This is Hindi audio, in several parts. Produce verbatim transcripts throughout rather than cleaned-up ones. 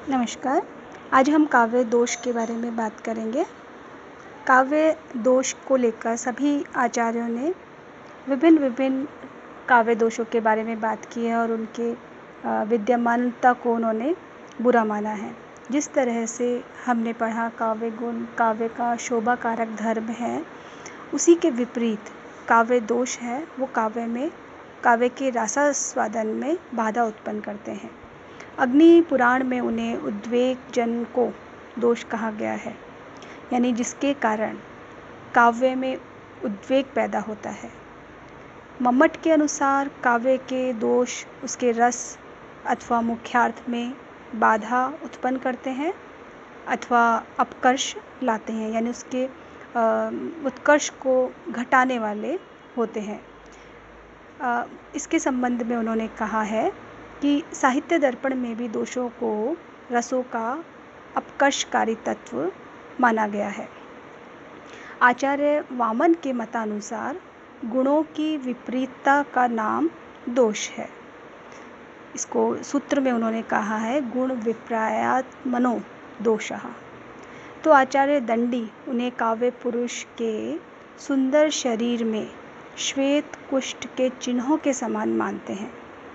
नमस्कार। आज हम काव्य दोष के बारे में बात करेंगे। काव्य दोष को लेकर सभी आचार्यों ने विभिन्न विभिन्न काव्य दोषों के बारे में बात की है और उनके विद्यमानता को उन्होंने बुरा माना है। जिस तरह से हमने पढ़ा काव्य गुण काव्य का शोभा कारक धर्म है, उसी के विपरीत काव्य दोष है वो काव्य में काव्य के रसास्वादन में बाधा उत्पन्न करते हैं। अग्नि पुराण में उन्हें उद्वेग जन को दोष कहा गया है, यानी जिसके कारण काव्य में उद्वेग पैदा होता है। मम्मट के अनुसार काव्य के दोष उसके रस अथवा मुख्यार्थ में बाधा उत्पन्न करते हैं अथवा अपकर्ष लाते हैं, यानी उसके उत्कर्ष को घटाने वाले होते हैं। आ, इसके संबंध में उन्होंने कहा है कि साहित्य दर्पण में भी दोषों को रसों का अपकर्षकारी तत्व माना गया है। आचार्य वामन के मतानुसार गुणों की विपरीतता का नाम दोष है। इसको सूत्र में उन्होंने कहा है गुण विपर्यात्मनो दोषः। तो आचार्य दंडी उन्हें काव्य पुरुष के सुंदर शरीर में श्वेत कुष्ठ के चिन्हों के समान मानते हैं।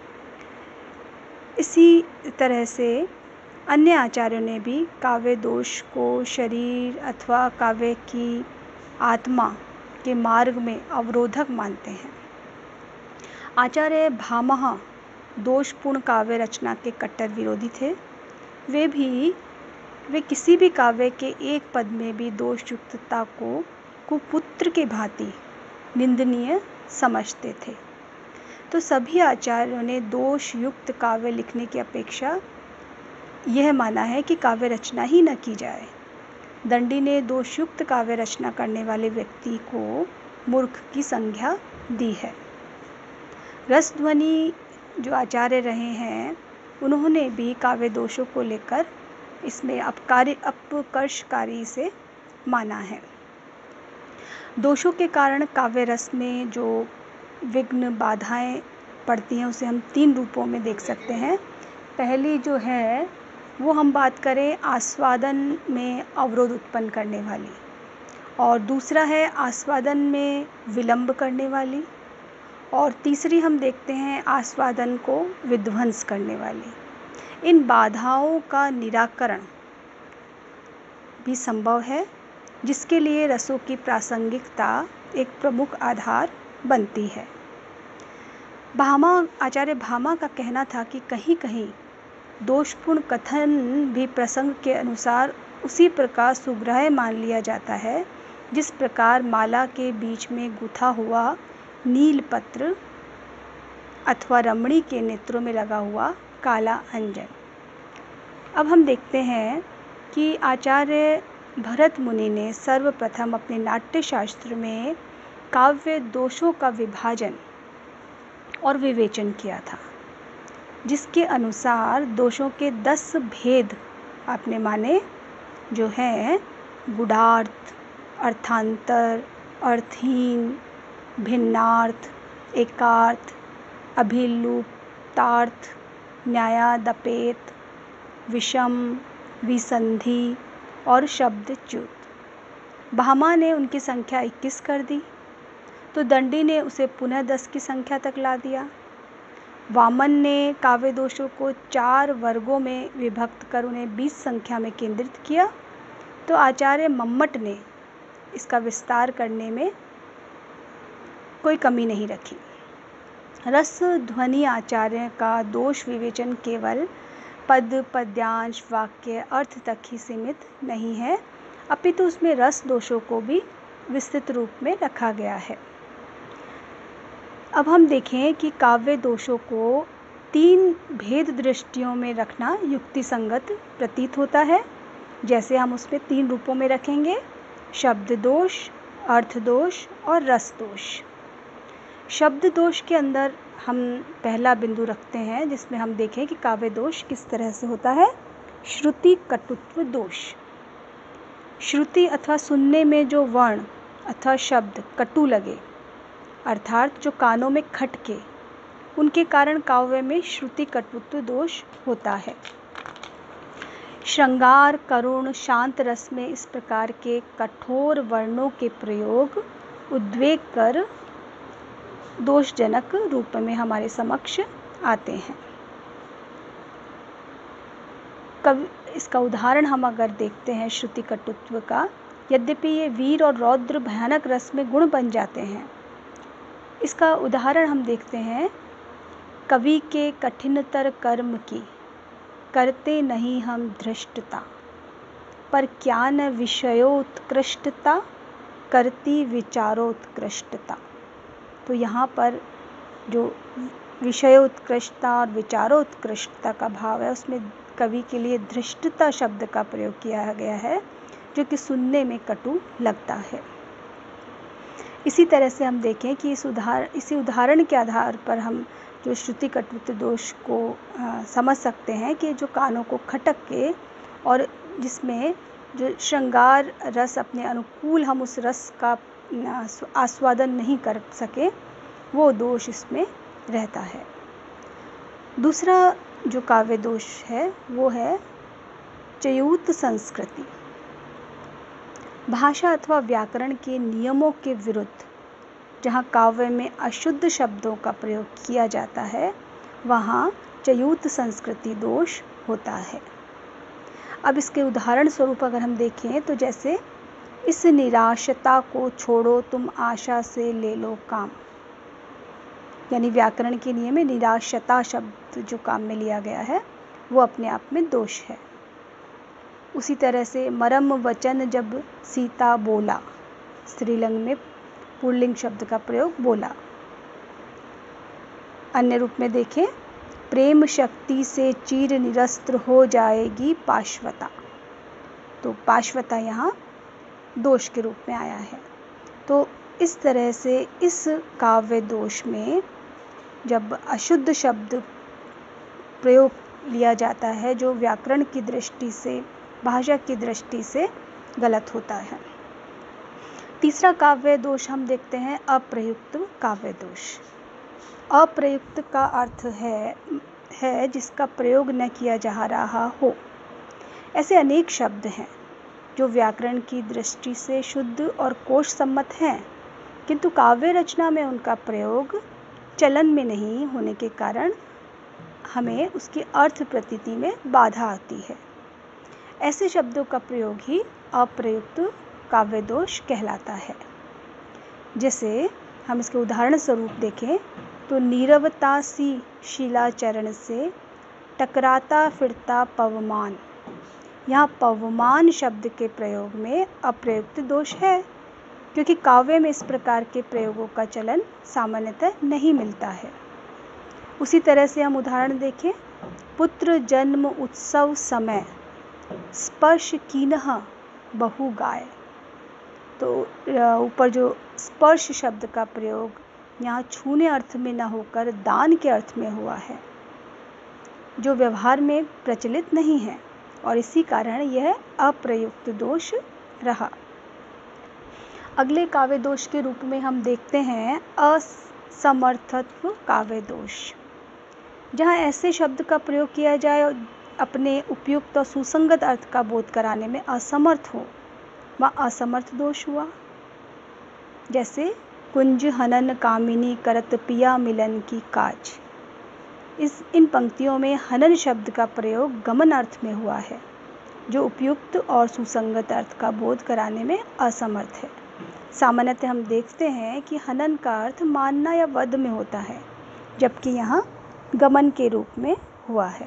इसी तरह से अन्य आचार्यों ने भी काव्य दोष को शरीर अथवा काव्य की आत्मा के मार्ग में अवरोधक मानते हैं। आचार्य भामह दोषपूर्ण काव्य रचना के कट्टर विरोधी थे। वे भी वे किसी भी काव्य के एक पद में भी दोषयुक्तता को कुपुत्र के भांति निंदनीय समझते थे। तो सभी आचार्यों ने दोष युक्त काव्य लिखने की अपेक्षा यह माना है कि काव्य रचना ही न की जाए। दंडी ने दोषयुक्त काव्य रचना करने वाले व्यक्ति को मूर्ख की संज्ञा दी है। रसध्वनि जो आचार्य रहे हैं, उन्होंने भी काव्य दोषों को लेकर इसमें अपकारी अपकर्षकारी से माना है। दोषों के कारण काव्य रस में जो विघ्न बाधाएं पड़ती हैं उसे हम तीन रूपों में देख सकते हैं। पहली जो है वो हम बात करें आस्वादन में अवरोध उत्पन्न करने वाली, और दूसरा है आस्वादन में विलंब करने वाली, और तीसरी हम देखते हैं आस्वादन को विध्वंस करने वाली। इन बाधाओं का निराकरण भी संभव है, जिसके लिए रसों की प्रासंगिकता एक प्रमुख आधार बनती है। भामा आचार्य भामा का कहना था कि कहीं कहीं दोषपूर्ण कथन भी प्रसंग के अनुसार उसी प्रकार सुग्राह्य मान लिया जाता है जिस प्रकार माला के बीच में गुथा हुआ नील पत्र अथवा रमणी के नेत्रों में लगा हुआ काला अंजन। अब हम देखते हैं कि आचार्य भरत मुनि ने सर्वप्रथम अपने नाट्य शास्त्र में काव्य दोषों का विभाजन और विवेचन किया था, जिसके अनुसार दोषों के दस भेद आपने माने, जो हैं गुडार्थ, अर्थांतर, अर्थहीन, भिन्नार्थ, एकार्थ, अभिलुप्तार्थ, न्यायादपेत, विषम, विसंधि और शब्दच्युत। भामा ने उनकी संख्या इक्कीस कर दी, तो दंडी ने उसे पुनः दस की संख्या तक ला दिया। वामन ने काव्य दोषों को चार वर्गों में विभक्त कर उन्हें बीस संख्या में केंद्रित किया, तो आचार्य मम्मट ने इसका विस्तार करने में कोई कमी नहीं रखी। रस ध्वनि आचार्य का दोष विवेचन केवल पद, पद्यांश, वाक्य, अर्थ तक ही सीमित नहीं है, अपितु उसमें रस दोषों को भी विस्तृत रूप में रखा गया है। अब हम देखें कि काव्य दोषों को तीन भेद दृष्टियों में रखना युक्ति संगत प्रतीत होता है। जैसे हम उसमें तीन रूपों में रखेंगे: शब्द दोष, अर्थ दोष और रस दोष। शब्द दोष के अंदर हम पहला बिंदु रखते हैं जिसमें हम देखें कि काव्य दोष किस तरह से होता है। श्रुति कटुत्व दोष। श्रुति अथवा सुनने में जो वर्ण अथवा शब्द कटु लगे, अर्थात जो कानों में खटके, उनके कारण काव्य में श्रुति कटुत्व दोष होता है। श्रृंगार, करुण, शांत रस में इस प्रकार के कठोर वर्णों के प्रयोग उद्वेग कर दोषजनक रूप में हमारे समक्ष आते हैं। कवि इसका उदाहरण हम अगर देखते हैं श्रुति कटुत्व का, यद्यपि ये वीर और रौद्र भयानक रस में गुण बन जाते हैं। इसका उदाहरण हम देखते हैं, कवि के कठिनतर कर्म की करते नहीं हम धृष्टता, पर क्या न विषयोत्कृष्टता करती विचारोत्कृष्टता। तो यहाँ पर जो विषयोत्कृष्टता और विचारोत्कृष्टता का भाव है, उसमें कवि के लिए धृष्टता शब्द का प्रयोग किया गया है, जो कि सुनने में कटु लगता है। इसी तरह से हम देखें कि इस उदाहरण इसी उदाहरण के आधार पर हम जो श्रुति कटुत्व दोष को आ, समझ सकते हैं कि जो कानों को खटक के और जिसमें जो श्रृंगार रस अपने अनुकूल हम उस रस का आस्वादन नहीं कर सके, वो दोष इसमें रहता है। दूसरा जो काव्य दोष है वो है च्युत संस्कृति। भाषा अथवा व्याकरण के नियमों के विरुद्ध जहाँ काव्य में अशुद्ध शब्दों का प्रयोग किया जाता है, वहाँ च्युत संस्कृति दोष होता है। अब इसके उदाहरण स्वरूप अगर हम देखें तो जैसे इस निराशता को छोड़ो तुम आशा से ले लो काम, यानी व्याकरण के नियम में निराशता शब्द जो काम में लिया गया है वो अपने आप में दोष है। उसी तरह से मरम वचन जब सीता बोला, स्त्रीलिंग में पुल्लिंग शब्द का प्रयोग बोला। अन्य रूप में देखें, प्रेम शक्ति से चीर निरस्त्र हो जाएगी पाशवता, तो पाशवता यहाँ दोष के रूप में आया है। तो इस तरह से इस काव्य दोष में जब अशुद्ध शब्द प्रयोग लिया जाता है, जो व्याकरण की दृष्टि से, भाषा की दृष्टि से गलत होता है। तीसरा काव्य दोष हम देखते हैं अप्रयुक्त काव्य दोष। अप्रयुक्त का अर्थ है है जिसका प्रयोग न किया जा रहा हो। ऐसे अनेक शब्द हैं जो व्याकरण की दृष्टि से शुद्ध और कोश सम्मत हैं, किंतु काव्य रचना में उनका प्रयोग चलन में नहीं होने के कारण हमें उसकी अर्थ प्रतीति में बाधा आती है। ऐसे शब्दों का प्रयोग ही अप्रयुक्त काव्य दोष कहलाता है। जैसे हम इसके उदाहरण स्वरूप देखें तो नीरवता सी शिलाचरण से टकराता फिरता पवमान, यहाँ पवमान शब्द के प्रयोग में अप्रयुक्त दोष है, क्योंकि काव्य में इस प्रकार के प्रयोगों का चलन सामान्यतः नहीं मिलता है। उसी तरह से हम उदाहरण देखें, पुत्र जन्म उत्सव समय स्पर्श कीनह बहु गाय, तो ऊपर जो स्पर्श शब्द का प्रयोग यहाँ छूने अर्थ में न होकर दान के अर्थ में हुआ है, जो व्यवहार में प्रचलित नहीं है, और इसी कारण यह अप्रयुक्त दोष रहा। अगले काव्य दोष के रूप में हम देखते हैं असमर्थत्व काव्य दोष। जहाँ ऐसे शब्द का प्रयोग किया जाए अपने उपयुक्त और सुसंगत अर्थ का बोध कराने में असमर्थ हो, वह असमर्थ दोष हुआ। जैसे कुंज हनन कामिनी करत पिया मिलन की काज, इस इन पंक्तियों में हनन शब्द का प्रयोग गमन अर्थ में हुआ है, जो उपयुक्त और सुसंगत अर्थ का बोध कराने में असमर्थ है। सामान्यतः हम देखते हैं कि हनन का अर्थ मानना या वध में होता है, जबकि यहाँ गमन के रूप में हुआ है।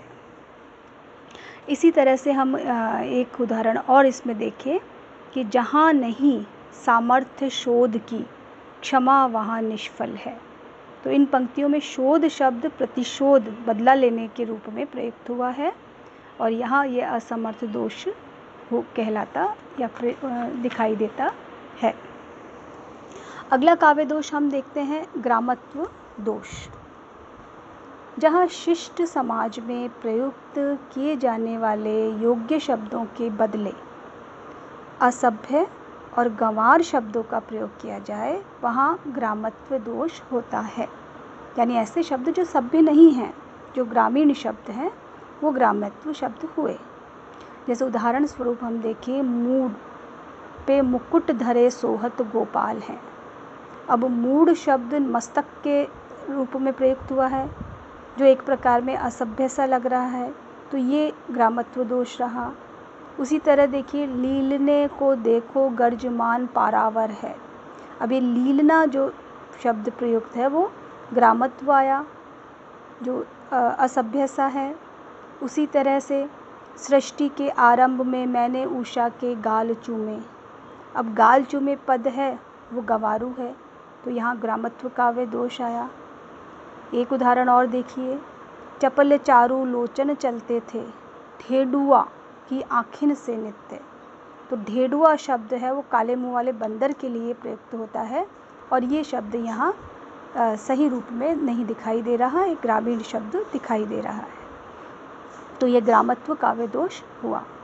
इसी तरह से हम एक उदाहरण और इसमें देखें कि जहाँ नहीं सामर्थ्य शोध की क्षमा वहाँ निष्फल है, तो इन पंक्तियों में शोध शब्द प्रतिशोध बदला लेने के रूप में प्रयुक्त हुआ है, और यहाँ ये असमर्थ दोष हो कहलाता या दिखाई देता है। अगला काव्य दोष हम देखते हैं ग्रामत्व दोष। जहाँ शिष्ट समाज में प्रयुक्त किए जाने वाले योग्य शब्दों के बदले असभ्य और गंवार शब्दों का प्रयोग किया जाए, वहाँ ग्रामत्व दोष होता है। यानी ऐसे शब्द जो सभ्य नहीं हैं, जो ग्रामीण शब्द हैं, वो ग्रामत्व शब्द हुए। जैसे उदाहरण स्वरूप हम देखें, मूड पे मुकुट धरे सोहत गोपाल हैं। अब मूड शब्द मस्तक के रूप में प्रयुक्त हुआ है, जो एक प्रकार में असभ्य सा लग रहा है, तो ये ग्रामत्व दोष रहा। उसी तरह देखिए, लीलने को देखो गर्जमान पारावर है। अब ये लीलना जो शब्द प्रयुक्त है वो ग्रामत्व आया, जो असभ्य सा है। उसी तरह से सृष्टि के आरंभ में मैंने उषा के गाल चूमे। अब गाल चूमे पद है वो गवारू है, तो यहाँ ग्रामत्व काव्य दोष आया। एक उदाहरण और देखिए, चपल चारू लोचन चलते थे ढेडुआ की आँखिन से नित्य। तो ढेडुआ शब्द है वो काले मुँह वाले बंदर के लिए प्रयुक्त होता है, और ये शब्द यहाँ अ, सही रूप में नहीं दिखाई दे रहा, एक ग्रामीण शब्द दिखाई दे रहा है। तो ये ग्रामत्व काव्य दोष हुआ।